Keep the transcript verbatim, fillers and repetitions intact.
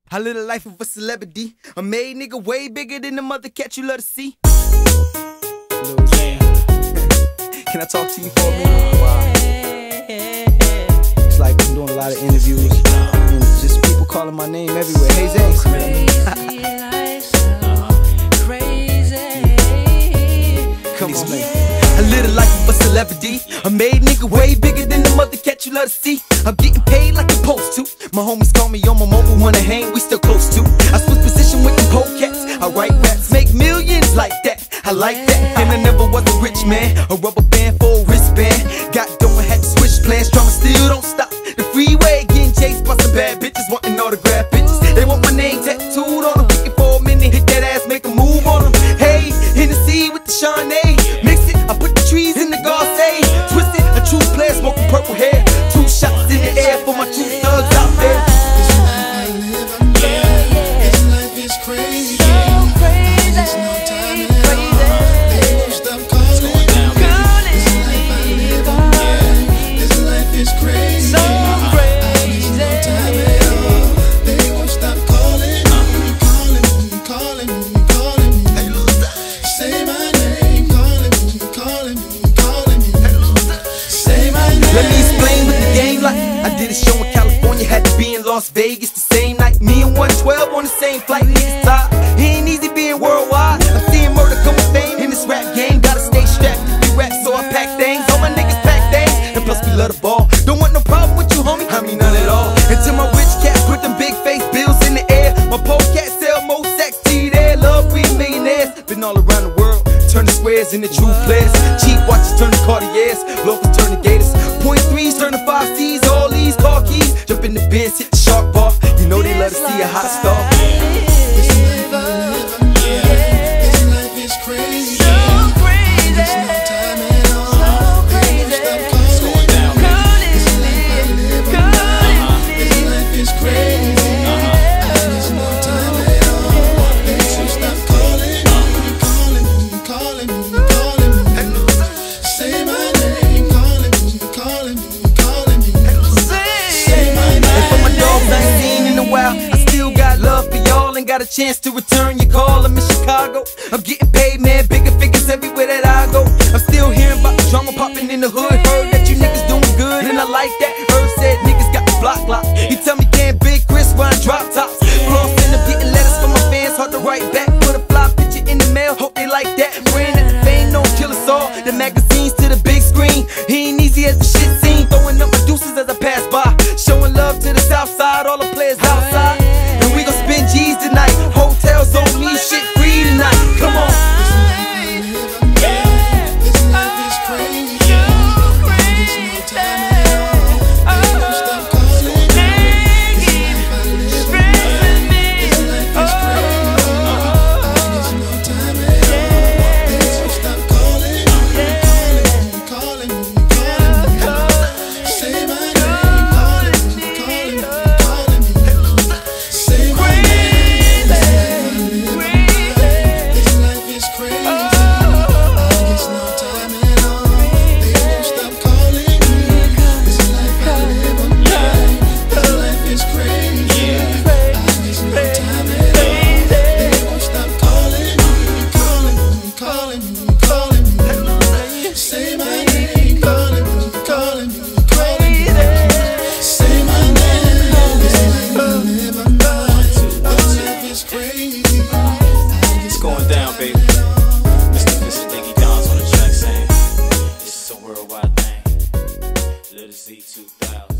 I live the life of a celebrity. A made nigga way bigger than the mother cat you love to see. Lil Xan. Can I talk to you for a minute? Wow. It's like I'm doing a lot of interviews and just people calling my name everywhere. Hey Xan. Come on, man. I live the life of a celebrity. A made nigga way bigger than the mother cat you love to see. I'm getting paid like I'm supposed to. My homies call me on my mobile, wanna hang, we still close to. I switch position with the polecats. I write raps, make millions like that. I like that. And I never was a rich man. A rubber band for a wristband. Got doing, had to switch plans. Drama still don't stop. The freeway getting chased by some bad bitches wanting autograph pictures. They want my name tattooed on them. Kicking for a minute, hit that ass, make a move on them. Hey, Hennessy with the Chardonnay. Mix it, I put the trees in the Garcey. Twist it, a true player smoking purple hair. Two shots in the air for my true thugs out there. This life is crazy. So crazy. There's no time at all. They won't stop calling. This life I live on. This life is crazy. So crazy. There's no time at all. They won't stop calling. Calling me, calling me, calling me. Say my name. Calling me, calling me, calling me. Say my name. Let me explain what the game like. I did a show in California, had to be in Las Vegas the same night. Me and one twelve on the same flight, niggas tired. It ain't easy being worldwide. I'm seeing murder come with fame in this rap game. Gotta stay strapped to be rap, so I pack things. All my niggas pack things, and plus we love the ball. Don't want no problem with you, homie. I mean none at all. Until my rich cat put them big face bills in the air. My pole cat sell more sex tea there. Love we millionaires. Been all around the world, turn the squares into true players. Cheap watches turn to Cartiers, locals turn to Gators. Point threes turn to five C's. All these car keys, jump in the Benz, hit the shark bar. You know they love to see a hot star. This life I live on. This life is crazy. So crazy. There's no time at all. They won't stop calling. This life I live on. This life is crazy. There's no time at all. They won't stop calling. Calling me, calling me, calling me. Say my name. Calling me, calling me, calling me. Say my name. And for my dogs I ain't seen in a while, I still got love for y'all and got a chance to return your call. I'm in Chicago, I'm getting paid, man, bigger figures everywhere that I go. I'm still hearing about the drama popping in the hood. Heard that you niggas doing good, and I like that. Herb said niggas got the block locked. He tell me can't Big Chris run drop tops. Flossing, I'm getting letters from my fans, hard to write back. Put a fly picture in the mail, hope they like that. Praying that the fame don't kill us all. The magazines to the big screen, he ain't easy as the shit scene. Throwing up my deuces as I pass by, showing love to the south side, all the players outside. And we gon' spend G's tonight, hotels on me, shit free tonight. Come on. This life is crazy. There's no time at all. They won't stop calling. This life I live on. This life is crazy. There's no time at all. They won't stop calling. Calling me, calling me, calling me. Say my name. Calling me, calling me, calling me. Say my name. This life is crazy. There's no time at all. They won't stop calling me. This life I live on. This life is crazy. There's no time at all. They won't stop calling me, calling me, calling me, calling me. Say my name, calling me, calling me, calling me. Say my name. This life I live on. This life is crazy. It's going down, baby. Mister Mister Diggy Don's on the track saying, this is a worldwide thing. Little Z two thousand.